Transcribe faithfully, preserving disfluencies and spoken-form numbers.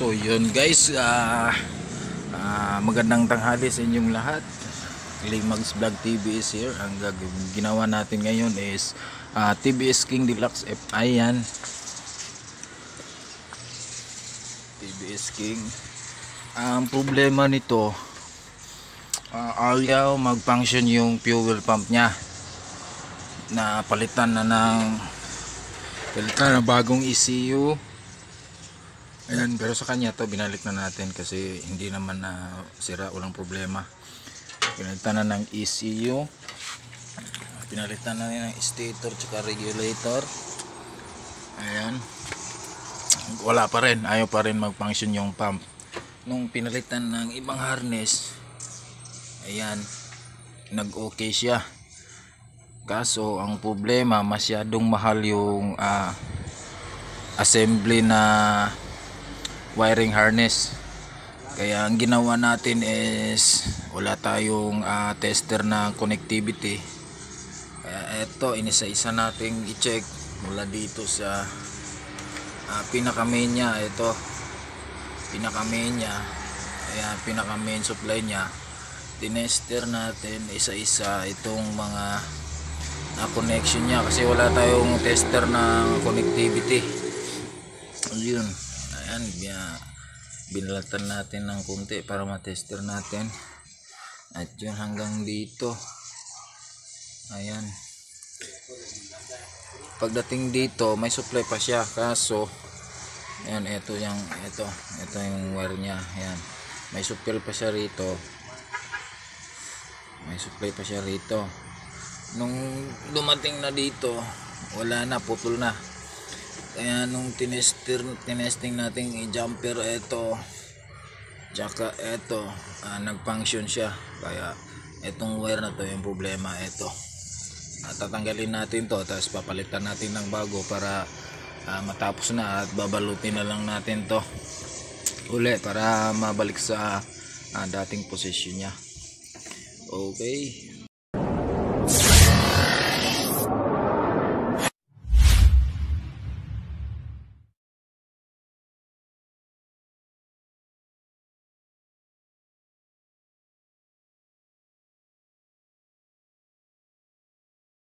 So yun guys, uh, uh, magandang tanghali sa inyong lahat. Limags Vlog T V is here. Ang ginawa natin ngayon is uh, T V S King Deluxe F I yan. T V S King. Ang problema nito, uh, ayaw mag-function yung fuel pump nya. Na palitan na ng palitan na bagong E C U. Ayan, pero sa kanya to binalik na natin kasi hindi naman na sira, walang problema. Pinalitan na ng E C U, pinalitan na ng stator tsaka regulator. Ayan, wala pa rin, ayaw pa rin mag-function yung pump. Nung pinalitan ng ibang harness, ayan, nag-okay siya. Kaso ang problema, masyadong mahal yung uh, assembly na wiring harness. Kaya ang ginawa natin is wala tayong uh, tester na connectivity. Kaya eto, inisa-isa nating i-check mula dito sa uh, pinaka main nya. Ito pinaka main nya, ayan, pinaka main supply nya. Tinester natin isa-isa itong mga uh, connection nya kasi wala tayong tester na connectivity. Ayun, ayan, binalatan natin ng kunti para matester natin. At yun, hanggang dito. Ayan, pagdating dito may supply pa siya, kaso ayan, ito yung ito ito yung wire nya. Ayan, may supply pa siya rito, may supply pa siya rito. Nung dumating na dito, wala na, putol na. Kaya nung tinester, tinesting natin i-jumper ito tsaka ito, uh, nag-function siya. Kaya itong wire na to yung problema. Ito, uh, tatanggalin natin to, tapos papalitan natin ng bago para uh, matapos na, at babalutin na lang natin to uli para mabalik sa uh, dating position nya. Okay.